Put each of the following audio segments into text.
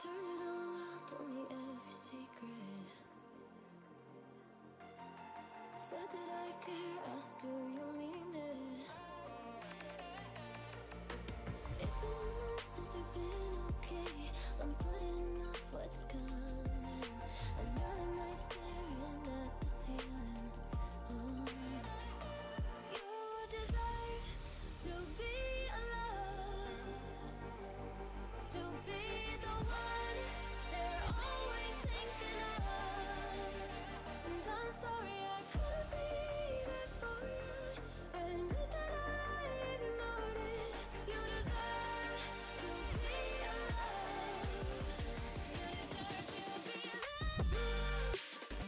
Turn it all out, told me every secret. Said that I care, asked do you mean it? It's been a month since we've been okay. I'm putting off what's coming. Another night staring at the ceiling. Oh. You desire to be alone, to be the one they're always thinking of. And I'm sorry I couldn't be there for you. Admit that I ignored it. You deserve to be loved. You deserve to be loved.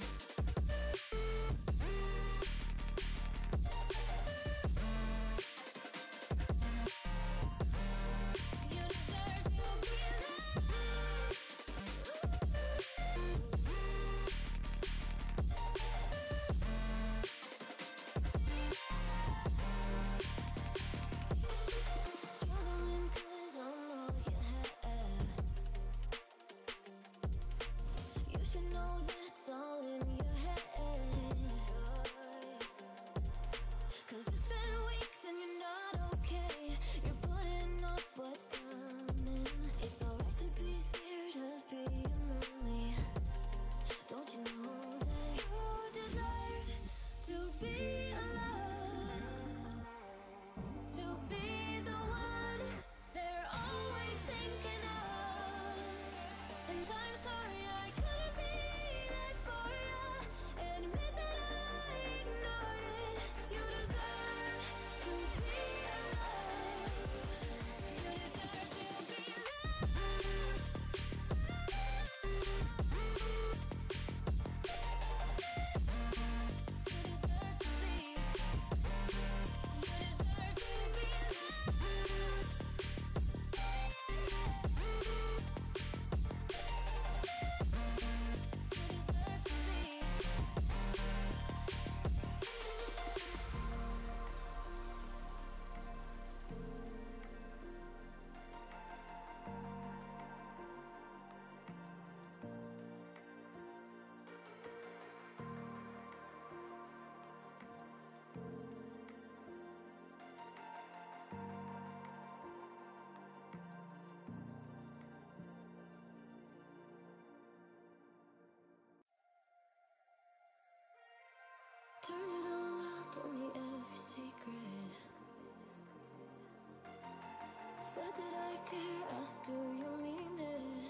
You deserve to be struggling 'cause I'm all you have. You should know that's all in your head. 'Cause it's been weeks and you're not okay. You're putting off what's coming. It's alright to be scared of being lonely. Don't you know that you deserve to be alone, to be the one they're always thinking of? And I'm sorry I couldn't be there for you. Admit that I ignored it. You deserve to be loved. You deserve to be loved. You deserve to be. You deserve to be loved. You deserve to be. Turn it all out, told me every secret. Said that I care, asked do you mean it?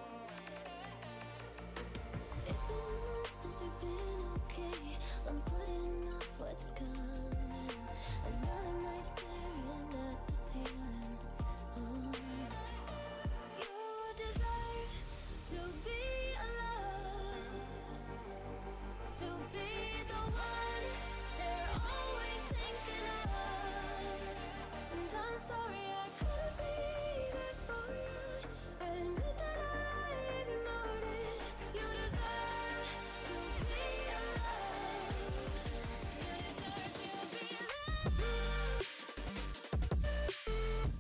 It's been a month since we've been okay. I'm putting off what's coming. Another night staring at the ceiling. Oh. You desire to be alone, to be the one they're always thinking of. And I'm sorry I couldn't be there for you. Admit that I ignored it. You deserve to be loved. You deserve to be loved.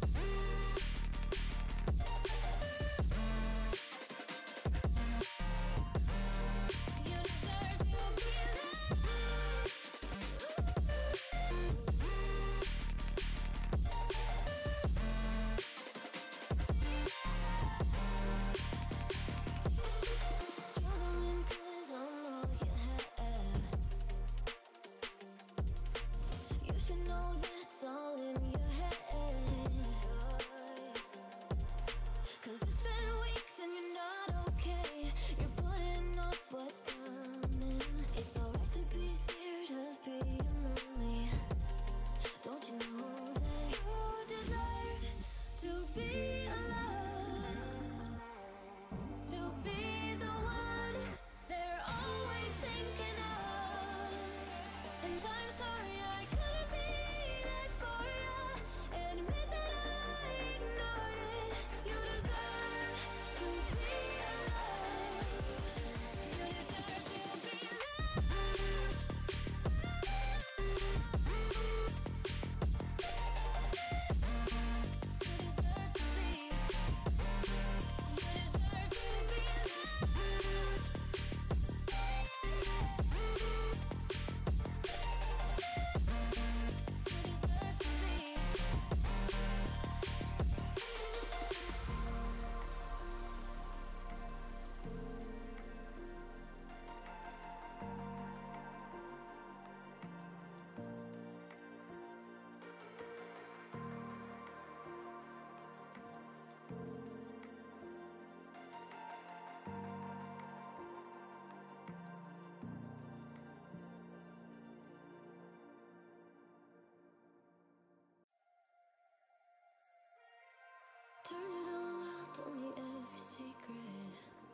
Turn it all out, told me every secret.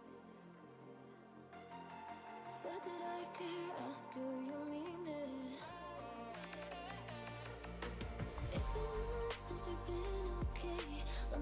Said that I care, asked do you mean it? It's been months since we've been okay.